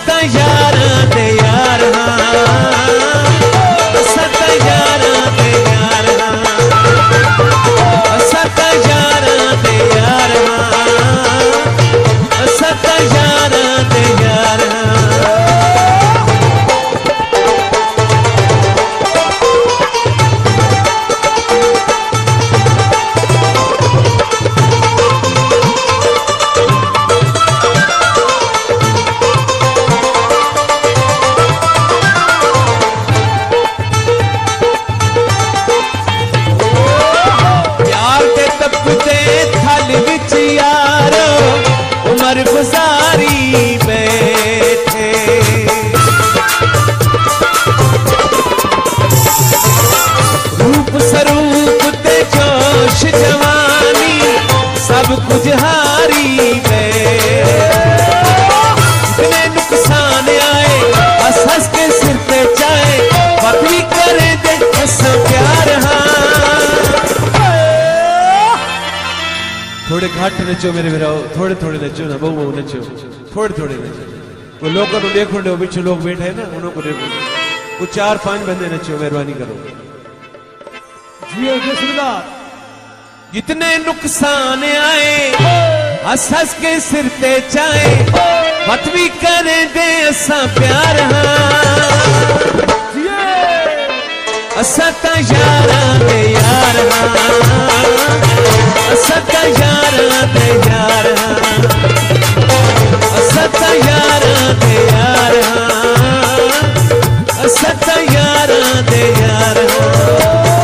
तां यारां दे यार हां, असां तां यारां दे यार हां, असां तां यारां दे यार हां, असां तां यारां दे यार हां। उमर गुजारी बैठे रूप स्वरूप ते जोश जवानी सब कुछ हारी बैठे। इतने नुकसान आए हंस हंस के सिर पे जाए, वक्त भी करे दे ऐसा प्यार हाँ। थोड़े घाट नचो मेरे वीराओ, थोड़े थोड़े नचो ना, बहु बहु नचो, थोड़े थोड़े नचो। वो लोगों को देखो ना, पीछे लोग बैठे हैं ना, उन्हों को देखो। वो 4-5 बंदे नचो, मेहरबानी करो। जितने नुकसान आए हंस हंस के सिर ते जाए, मत भी करे दे असा प्यार हाँ। असा तां यारां दे यार हां, असा तां यारां दे यार हां, असा तां यारां दे यार हां, असा तां यारां दे यार हां।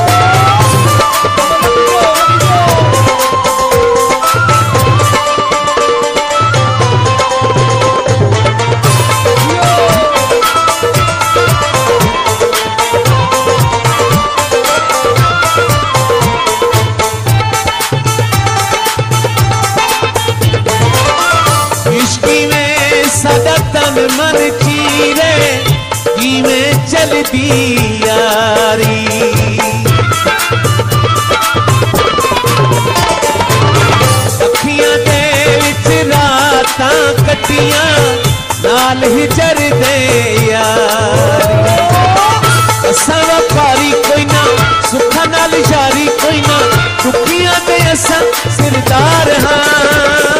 मन चीरे की में चलती यारी, अखियां दे विच रातां कटियां नाल ही जर दे यारी। असां व्यापारी कोई ना, सुखा नाल यारी कोई ना, दुखियां दे असां सिरदार हां।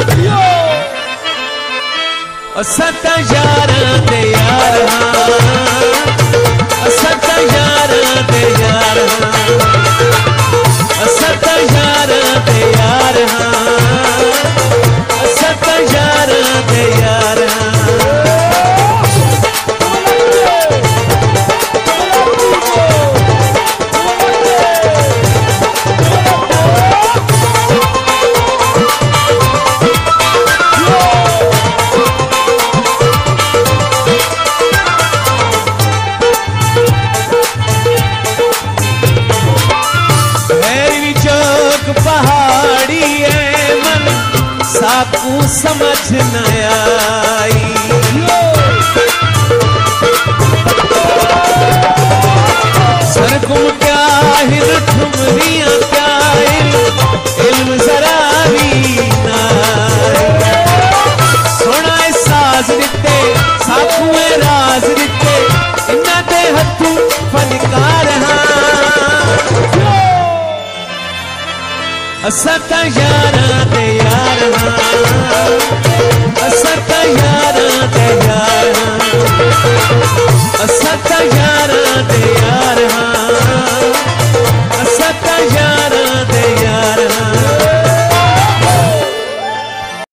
असां तां यारां दे यार हां, असां तां यारां दे यार हां, असां तां यारां दे यार हां, असां तां यारां दे यार हां। पहाड़ी है मन साकू समझ न आई, सरगुम क्या हिर ठुमरियां क्या इल्म जरा भी ना। सोना साज दिते साकू राज दिते, इन्ना दे हथू फनकार हाँ। असां तां यारां दे यार हां, असां तां यारां दे यार हां, असां तां यारां